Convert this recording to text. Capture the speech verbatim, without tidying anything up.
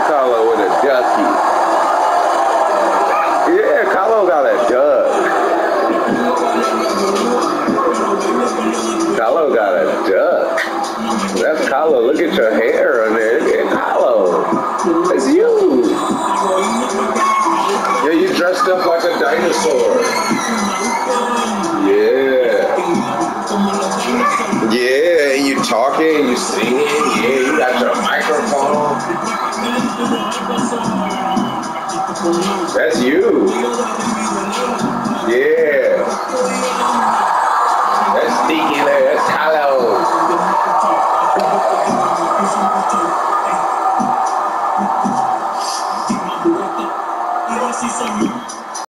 Kahlo with a ducky. Yeah, Kahlo got a duck. Kahlo got a duck. That's Kahlo. Look at your hair on there. Look at Kahlo. That's you. Yeah, you dressed up like a dinosaur. Yeah. Yeah, you talking, you singing. Yeah, you got your microphone. That's you. Yeah.